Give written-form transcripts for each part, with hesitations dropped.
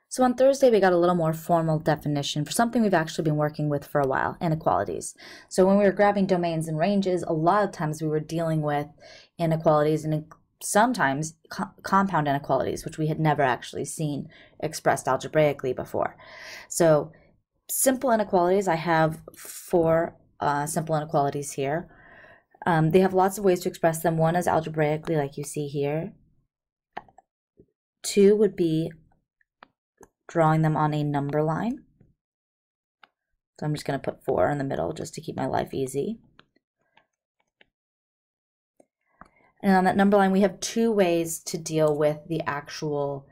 So on Thursday, we got a little more formal definition for something we've actually been working with for a while, inequalities. So when we were grabbing domains and ranges, a lot of times we were dealing with inequalities and sometimes compound inequalities, which we had never actually seen expressed algebraically before. So simple inequalities, I have four simple inequalities here. They have lots of ways to express them. One is algebraically, like you see here. Two would be drawing them on a number line. So I'm just going to put 4 in the middle just to keep my life easy. And on that number line, we have two ways to deal with the actual,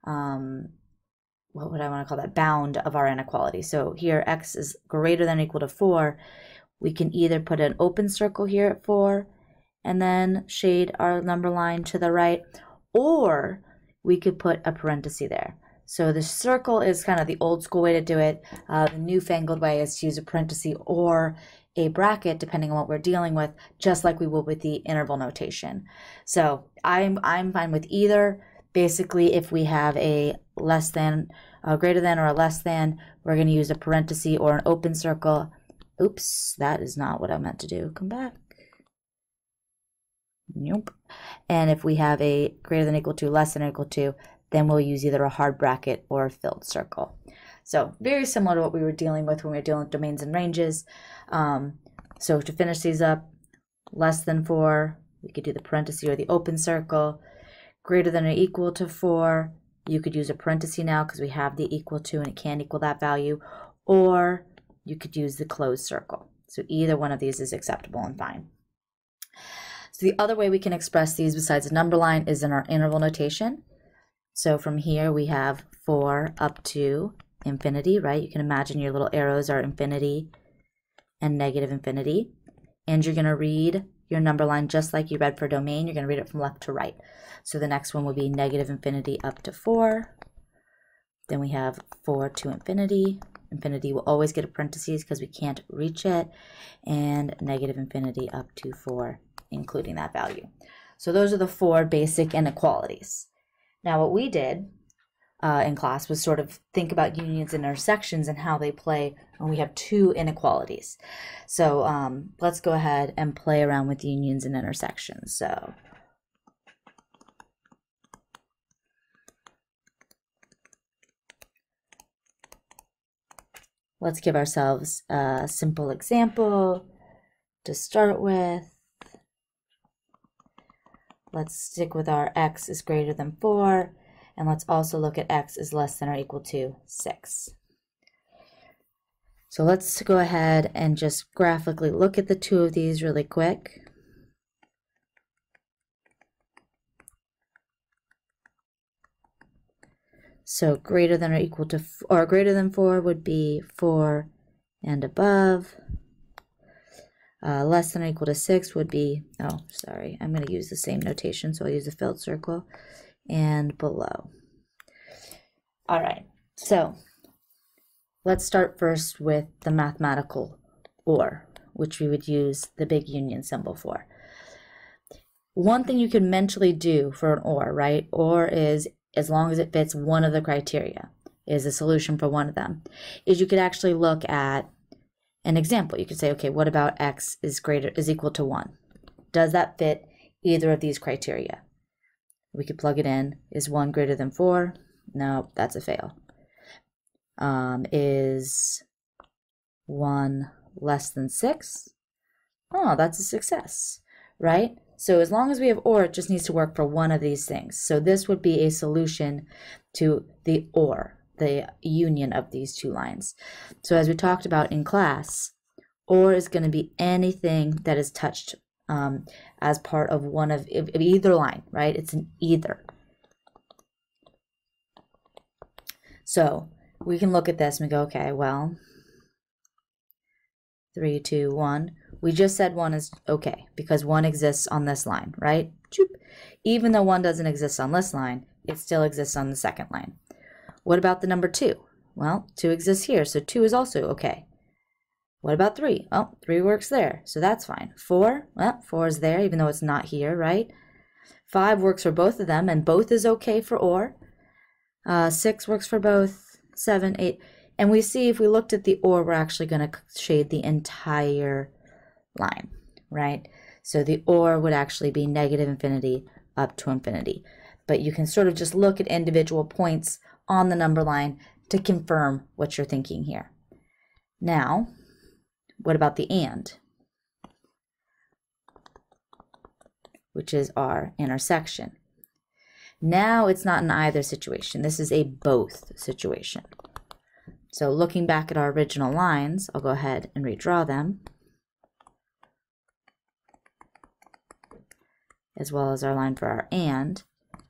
what would I want to call that, bound of our inequality. So here, x is greater than or equal to 4. We can either put an open circle here at 4 and then shade our number line to the right, or we could put a parenthesis there. So the circle is kind of the old school way to do it. The newfangled way is to use a parenthesis or a bracket, depending on what we're dealing with, just like we will with the interval notation. So I'm fine with either. Basically, if we have a less than, greater than, or a less than, we're going to use a parenthesis or an open circle. Oops, that is not what I meant to do. Come back. Nope. And if we have a greater than equal to, less than or equal to, then we'll use either a hard bracket or a filled circle. So very similar to what we were dealing with when we were dealing with domains and ranges. So to finish these up, less than 4, we could do the parenthesis or the open circle. Greater than or equal to 4, you could use a parenthesis now because we have the equal to and it can equal that value, or you could use the closed circle. So either one of these is acceptable and fine. So the other way we can express these besides a number line is in our interval notation. So from here we have 4 up to infinity, right? You can imagine your little arrows are infinity and negative infinity. And you're going to read your number line just like you read for domain. You're going to read it from left to right. So the next one will be negative infinity up to 4. Then we have 4 to infinity. Infinity will always get a parenthesis because we can't reach it. And negative infinity up to 4, including that value. So those are the 4 basic inequalities. Now what we did in class was sort of think about unions and intersections and how they play when we have two inequalities. So let's go ahead and play around with unions and intersections. So let's give ourselves a simple example to start with. Let's stick with our x is greater than 4, and let's also look at x is less than or equal to 6. So let's go ahead and just graphically look at the two of these really quick. So greater than or equal to, or greater than 4 would be 4 and above. Less than or equal to 6 would be, oh, sorry, I'm going to use the same notation, so I'll use a filled circle, and below. All right, so let's start first with the mathematical or, which we would use the big union symbol for. One thing you can mentally do for an or, right? Or is, as long as it fits one of the criteria, is a solution for one of them, is you could actually look at an example. You could say, okay, what about x is equal to 1? Does that fit either of these criteria? We could plug it in. Is 1 greater than 4? No, that's a fail. Is 1 less than 6? Oh, that's a success, right? So as long as we have or, it just needs to work for one of these things. So this would be a solution to the or, the union of these two lines. So as we talked about in class, or is going to be anything that is touched as part of one of either line, right? It's an either. So we can look at this and we go, okay, well, 3, 2, 1. We just said 1 is okay because 1 exists on this line, right? Even though 1 doesn't exist on this line, it still exists on the second line. What about the number 2? Well, 2 exists here, so 2 is also okay. What about 3? Oh, 3 works there, so that's fine. 4? Well, 4 is there, even though it's not here, right? 5 works for both of them, and both is okay for or. 6 works for both, 7, 8. And we see if we looked at the OR, we're actually going to shade the entire line, right? So the OR would actually be negative infinity up to infinity. But you can sort of just look at individual points on the number line to confirm what you're thinking here. Now, what about the AND, which is our intersection? Now it's not an either situation. This is a both situation. So looking back at our original lines, I'll go ahead and redraw them, as well as our line for our AND.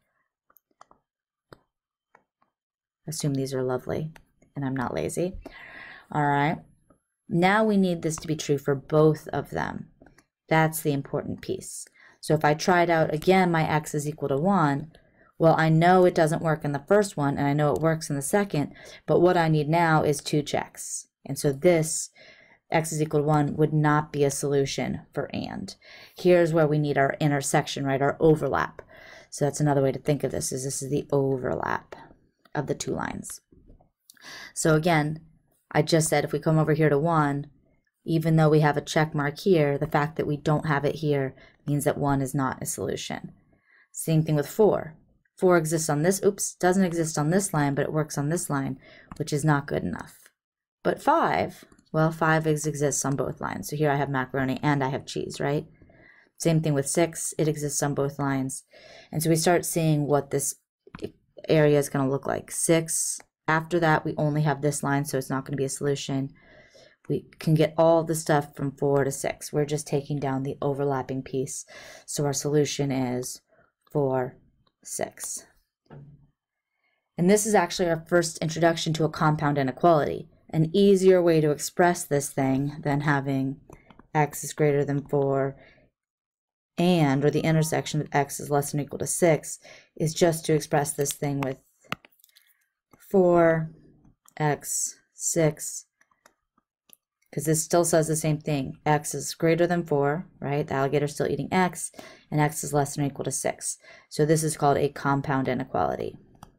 Assume these are lovely and I'm not lazy. All right. Now we need this to be true for both of them. That's the important piece. So if I tried out again, my x is equal to 1, well, I know it doesn't work in the first one and I know it works in the second, but what I need now is 2 checks. And so this x is equal to 1 would not be a solution for AND. Here's where we need our intersection, right? Our overlap. So that's another way to think of this, is this is the overlap of the two lines. So again, I just said if we come over here to 1, even though we have a check mark here, the fact that we don't have it here means that 1 is not a solution. Same thing with 4. 4 exists on this, doesn't exist on this line, but it works on this line, which is not good enough. But 5, well, 5 exists on both lines. So here I have macaroni and I have cheese, right? Same thing with 6, it exists on both lines. And so we start seeing what this area is going to look like. 6, after that we only have this line, so it's not going to be a solution. We can get all the stuff from 4 to 6. We're just taking down the overlapping piece. So our solution is 4, 6. And this is actually our first introduction to a compound inequality. An easier way to express this thing than having x is greater than 4 and, or the intersection of x is less than or equal to 6, is just to express this thing with 4x, 6, because this still says the same thing. X is greater than 4, right? The alligator's still eating x, and x is less than or equal to 6. So this is called a compound inequality.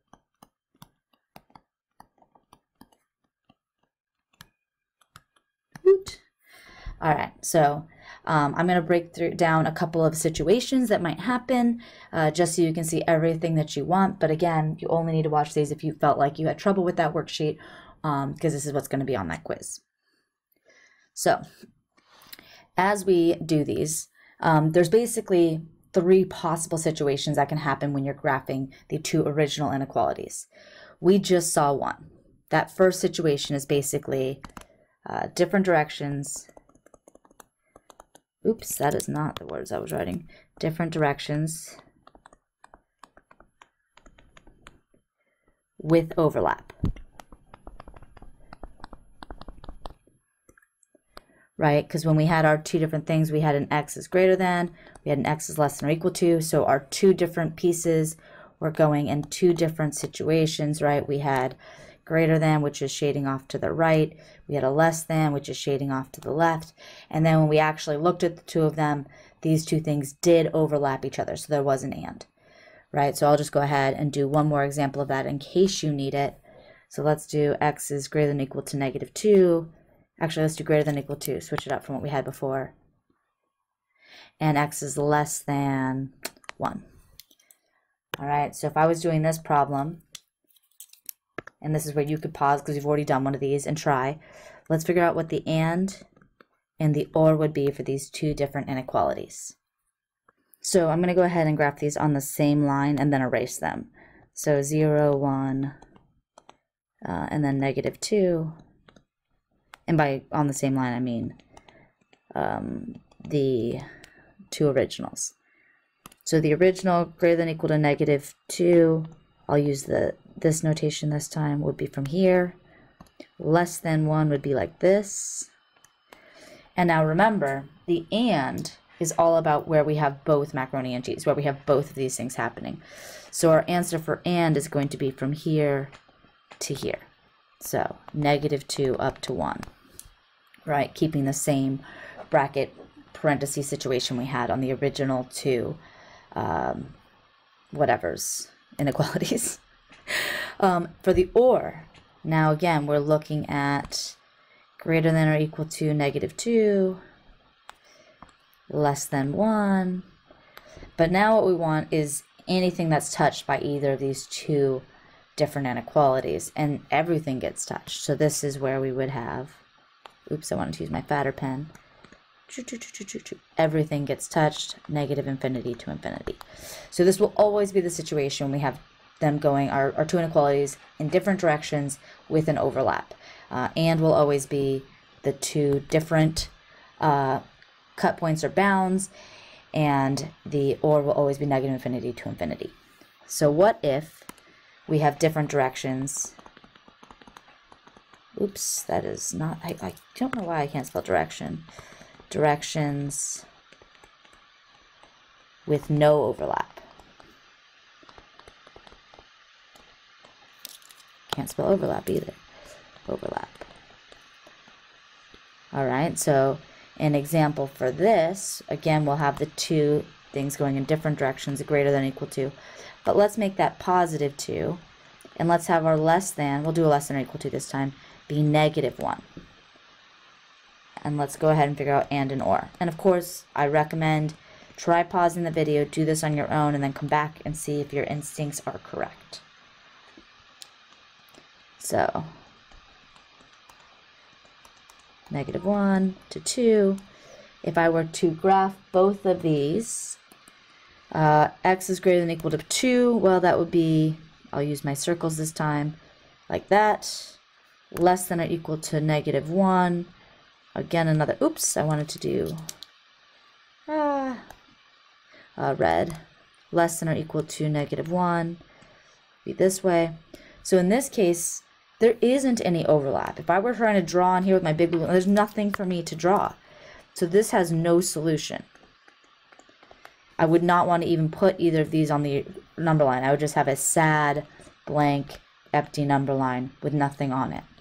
All right, so I'm going to break down a couple of situations that might happen just so you can see everything that you want. But again, you only need to watch these if you felt like you had trouble with that worksheet, because this is what's going to be on that quiz. So as we do these, there's basically 3 possible situations that can happen when you're graphing the 2 original inequalities. We just saw one. That first situation is basically different directions. Oops, that is not the words I was writing. Different directions with overlap. Right? Because when we had our 2 different things, we had an x is greater than, we had an x is less than or equal to. So our 2 different pieces were going in 2 different situations, right? We had greater than, which is shading off to the right. We had a less than, which is shading off to the left. And then when we actually looked at the 2 of them, these 2 things did overlap each other. So there was an and, right? So I'll just go ahead and do one more example of that in case you need it. So let's do x is greater than or equal to -2. Actually, let's do greater than or equal to, switch it up from what we had before. And x is less than 1. All right, so if I was doing this problem, and this is where you could pause because you've already done one of these and try. Let's figure out what the and the or would be for these 2 different inequalities. So I'm going to go ahead and graph these on the same line and then erase them. So 0, 1, and then -2. And by on the same line, I mean the 2 originals. So the original greater than or equal to -2, I'll use this notation this time, would be from here. Less than 1 would be like this. And now remember, the and is all about where we have both macaroni and cheese, where we have both of these things happening. So our answer for and is going to be from here to here. So -2 up to 1, right? Keeping the same bracket parenthesis situation we had on the original 2 whatevers inequalities. For the or, now again, we're looking at greater than or equal to -2, less than 1. But now what we want is anything that's touched by either of these two different inequalities, and everything gets touched. So this is where we would have, oops, I wanted to use my fatter pen. Everything gets touched, -infinity to infinity. So this will always be the situation when we have them going, our two inequalities in different directions with an overlap. And will always be the two different cut points or bounds, and the or will always be -infinity to infinity. So what if we have different directions? Oops, that is not, I don't know why I can't spell direction. Directions with no overlap. Can't spell overlap either. Overlap. All right, so an example for this, again, we'll have the two things going in different directions, greater than or equal to. But let's make that +2, and let's have our less than, we'll do a less than or equal to this time, be -1. And let's go ahead and figure out and or. And of course, I recommend try pausing the video, do this on your own, and then come back and see if your instincts are correct. So, -1 to 2. If I were to graph both of these, x is greater than or equal to 2, well, that would be, I'll use my circles this time, like that. Less than or equal to -1. Again, another, oops, I wanted to do red. Less than or equal to -1. Be this way. So in this case, there isn't any overlap. If I were trying to draw on here with my big blue, there's nothing for me to draw. So this has no solution. I would not want to even put either of these on the number line. I would just have a sad, blank, empty number line with nothing on it.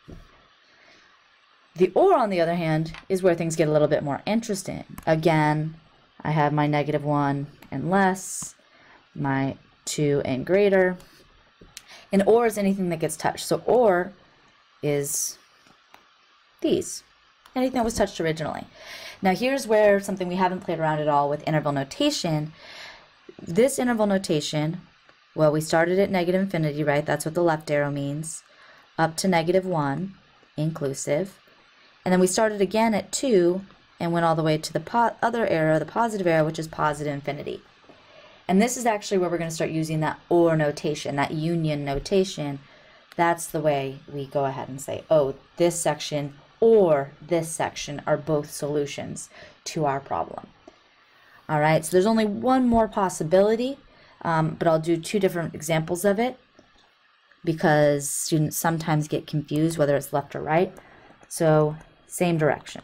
The or, on the other hand, is where things get a little bit more interesting. Again, I have my -1 and less, my 2 and greater. And or is anything that gets touched. So or is these. Anything that was touched originally. Now here's where something we haven't played around at all with interval notation. This interval notation, well, we started at -infinity, right? That's what the left arrow means. Up to -1, inclusive. And then we started again at 2 and went all the way to the other arrow, the positive arrow, which is +infinity. And this is actually where we're going to start using that or notation, that union notation. That's the way we go ahead and say, oh, this section or this section are both solutions to our problem. All right, so there's only one more possibility, but I'll do two different examples of it because students sometimes get confused whether it's left or right. So same direction.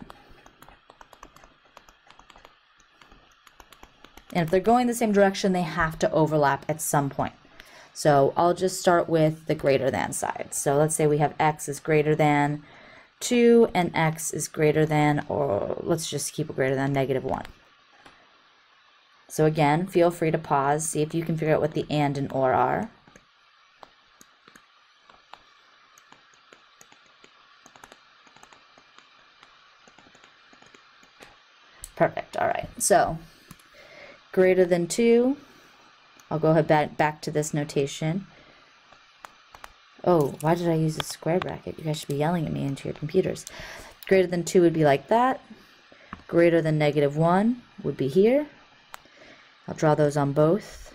And if they're going the same direction, they have to overlap at some point. So I'll just start with the greater than side. So let's say we have x is greater than 2 and x is greater than, or let's just keep it greater than -1. So again, feel free to pause, see if you can figure out what the and or are. Perfect, all right. So greater than 2, I'll go ahead back to this notation. Oh, why did I use a square bracket? You guys should be yelling at me into your computers. Greater than 2 would be like that. Greater than -1 would be here. I'll draw those on both.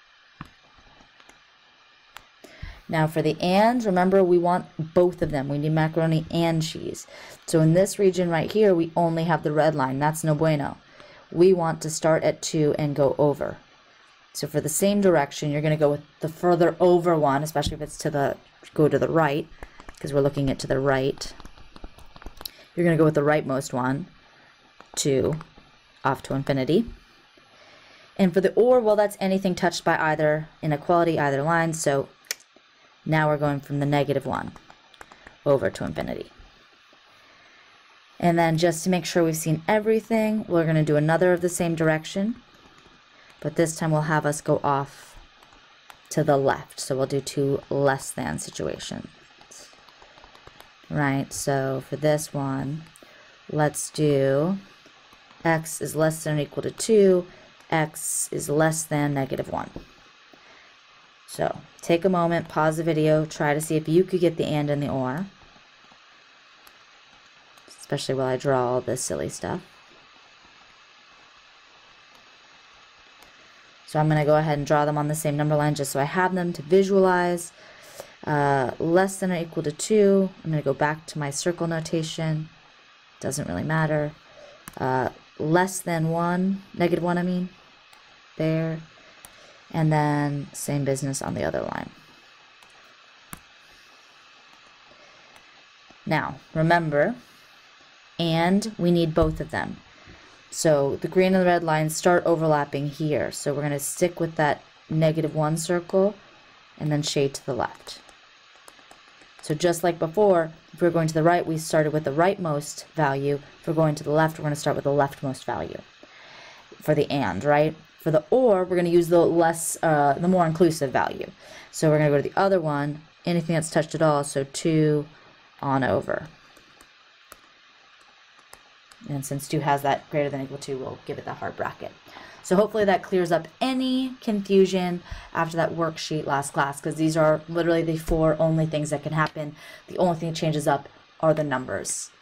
Now for the and, remember we want both of them. We need macaroni and cheese. So in this region right here, we only have the red line. That's no bueno. We want to start at 2 and go over. So for the same direction, you're going to go with the further over one, especially if it's go to the right, because we're looking at to the right. You're going to go with the rightmost one, 2, off to infinity. And for the or, well, that's anything touched by either inequality, either line. So now we're going from the -1 over to infinity. And then just to make sure we've seen everything, we're going to do another of the same direction. But this time we'll have us go off to the left. So we'll do 2 less than situations. Right, so for this one, let's do x is less than or equal to 2, x is less than -1. So take a moment, pause the video, try to see if you could get the and and the or, especially while I draw all this silly stuff. So I'm going to go ahead and draw them on the same number line just so I have them to visualize. Less than or equal to 2, I'm going to go back to my circle notation. Doesn't really matter. Less than 1, -1 I mean, there. And then same business on the other line. Now, remember, and we need both of them. So the green and the red lines start overlapping here. So we're going to stick with that -1 circle and then shade to the left. So just like before, if we're going to the right, we started with the rightmost value. If we're going to the left, we're going to start with the leftmost value for the and, right? For the or, we're going to use the more inclusive value. So we're going to go to the other one, anything that's touched at all, so 2 on over. And since 2 has that greater than or equal to, we'll give it that hard bracket. So hopefully that clears up any confusion after that worksheet last class, because these are literally the 4 only things that can happen. The only thing that changes up are the numbers.